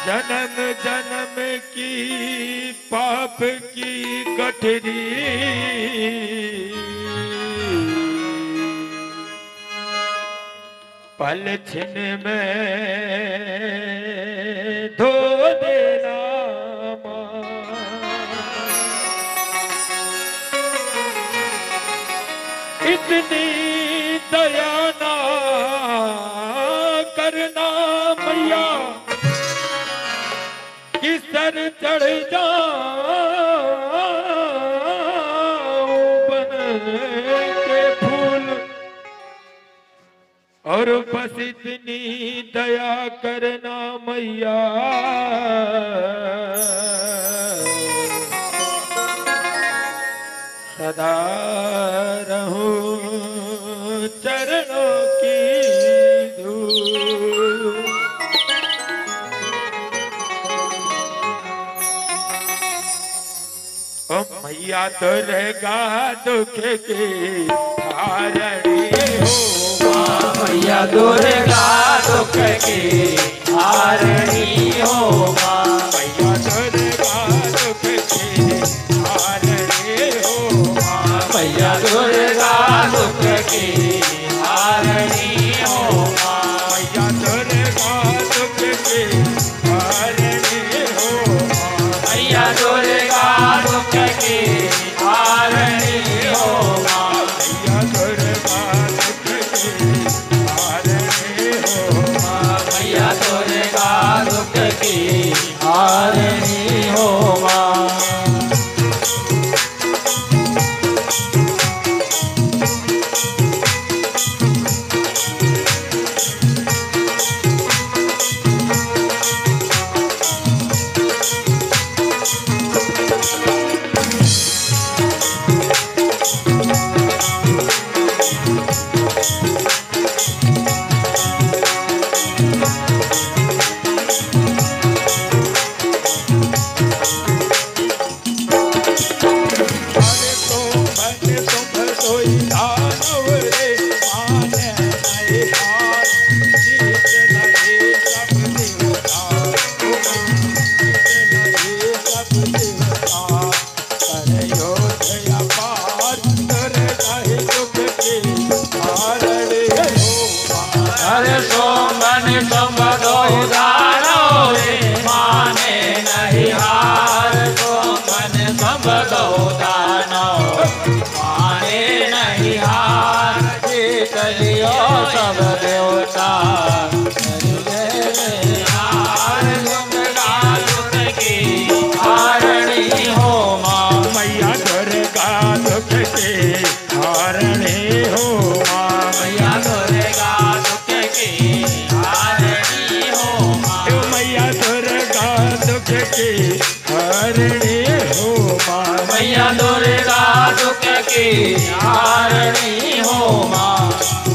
जन्म जन्म की पाप की गठरी पल छिन में धो देना मां। इतनी दया ना करना मैया कि सर चढ़ जाऊं बन के फूल। और बस इतनी दया करना मैया सदा रहूं चरणों की धूल। ओ मैया दुर्गा दुख की हारणी हो मैया दुर्गा दुख की हारणी हो मां। मैया दुर्गा दुख की हारणी हो मां। मैया दुर्गा दुख की हारणी हो मां। मैया दुर्गा दुख की हारणी हो मां। मैया दुर्गा दुख की हारणी हो मां। मैया दुर्गा दुख की हारणी हो मां। मैया दुर्गा दुख की हारणी हो मां। अरे सोमन संबदो दानो रे माने नहीं हार। सोमन संबदो दानो माने नहीं हार। जीत लियो सब देवता हार। दुर्गा दुख की हारणी हो मां। मैया दुर्गा दुख की हारणी हो मां। मैया दुर्गा दुख की हारणी हो मां। मैया दुर्गा दुख की हारणी हो मां। मैया दुर्गा दुख की हारणी हो मां।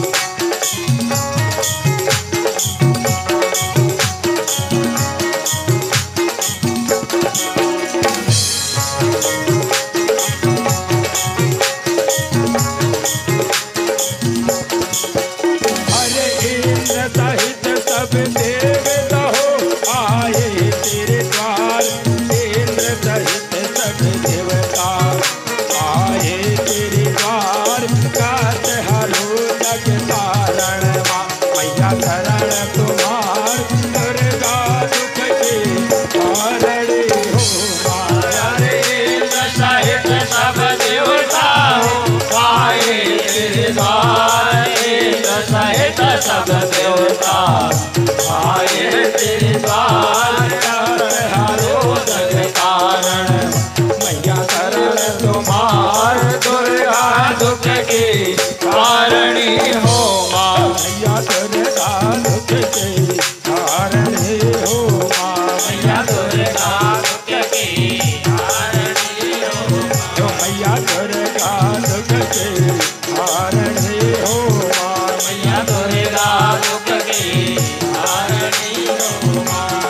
अरे इंद्र सहित सब देवता हो आए तेरे द्वार। इंद्र सहित सब देवता आए तेरे द्वार। काट हरो जग तारण मां। मैया शरण तुम्हार दुर्गा दुख की हारणी हो मां। अरे इंद्र सहित सब देवता हो आए तेरे द्वार। इंद्र सहित सब देवता आए तेरे द्वार। काट हरो जग तारण मैया शरण तुम्हार। दुर्गा दुख की हारणी हो मां। मैया दुर्गा दुख की हारणी हो मां। मैया दुर्गा दुख की हारणी हो मां। मैया दुर्गा दुख की हारणी हो मां। मैया दुर्गा दुख की हारणी हो मां।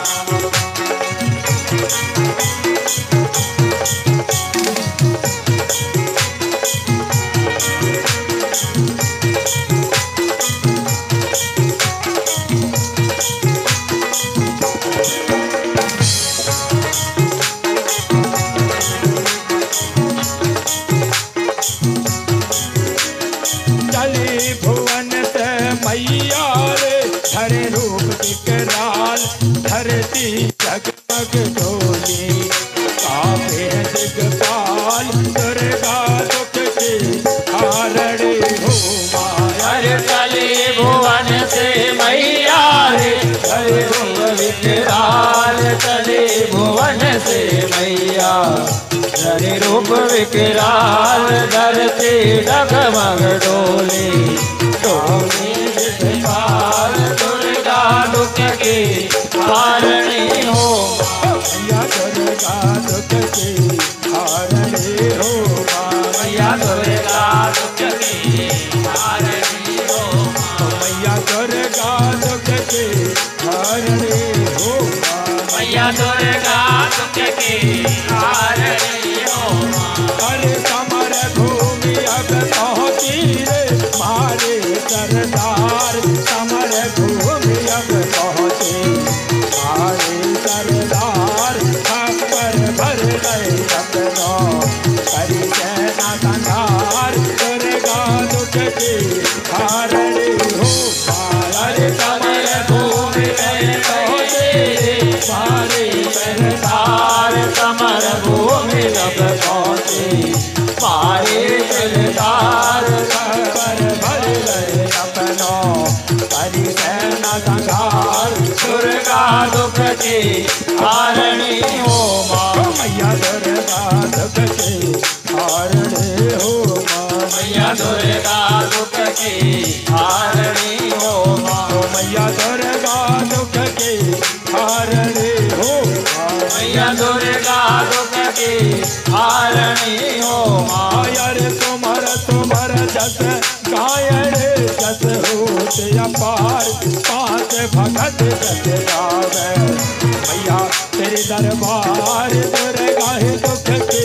मैया रे धरे रूप विकराल धरती जगमग डोली काफे दिगपाल दुर्गा दुख के हारणी हो माया हर चले भुवन से मैया रे धरे रूप विकराल चले भुवन से मैया धरे रूप विकराल धरती डगमग डोली डोली विकराल दुर्गा दुख की हारणी हो मैया दुर्गा दुख के हारणी हो मैया दुर्गा दुख की हारणी हो मैया दुर्गा दुख के हारणी हो मैया दुर्गा दुख की हारणी हो अरे समर भूमि अब पहुँची रे मारे सरदार समर भूमि अब पहुँचे मारे सरदार खबर भर गए अपनो करी सेना संहार दुर्गा दुख के हारणी हो अरे समर भूमि में पहुँचे मारे सरदार समर भूमि तब पहुँचे मारे सरदार खबर भर गए अपनो करी सेना संहार दुर्गा दुख की हारणी हो माँ मैया दुर्गा दुख के हारणी हो मैया दुर्गा दुख की हारणी हो माँ मैया दुर्गा दुख के हारणी हो मैया दुर्गा दुख की हारणी हो माँ रे तुम्हार जस गाय रे जस होते अपार पांच भगत जस गावे मैया तेरे दरबार दुर्गा है दुख के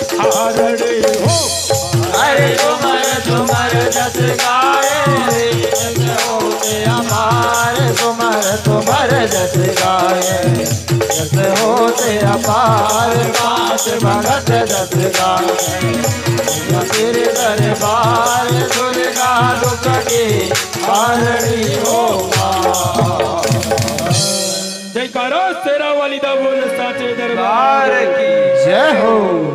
हारणी हो अरे तुम्हार जस गाए जस होते अपार तुम्हार जस गाए जस होते अपार पांच भगत जस गाए तेरे दरबार दुर्गा दुख की हारणी हो जयकारो शेरा वाली दा बोल साचे दरबार की जय हो।